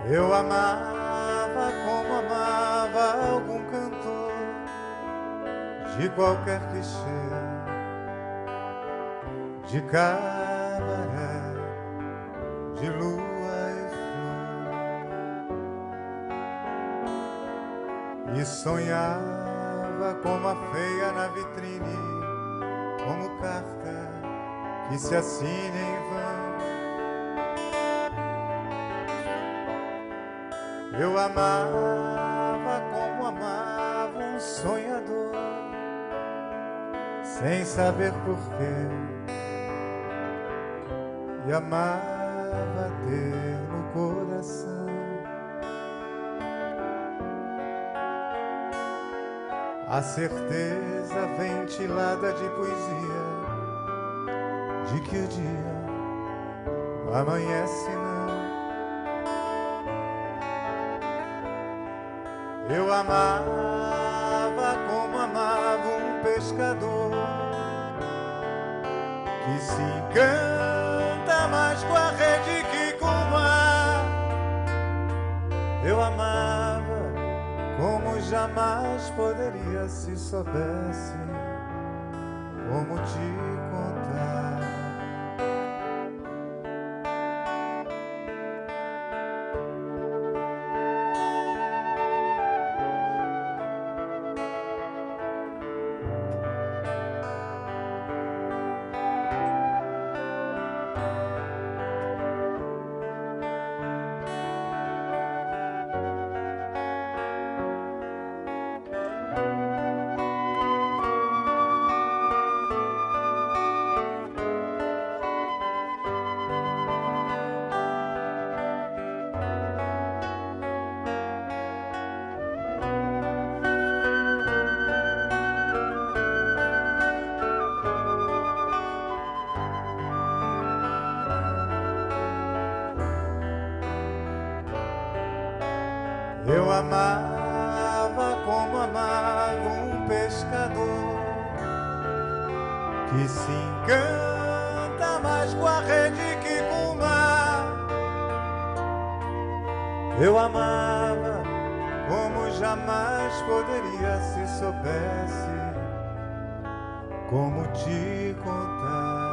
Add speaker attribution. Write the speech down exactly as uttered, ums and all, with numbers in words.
Speaker 1: Eu amava como amava algum cantor de qualquer clichê, de cabaré, de lua e flor. E sonhava como a feia na vitrine, como carta que se assina em vão. Eu amava como amava um sonhador, sem saber porquê, e amava ter no coração a certeza ventilada de poesia de que o dia amanhece não. Eu amava como amava um pescador que se encanta mais com a rede que com o mar. Eu amava como jamais poderia se soubesse como te contar. Eu amava como amava um pescador que se encanta mais com a rede que com o mar. Eu amava como jamais poderia se soubesse como te contar.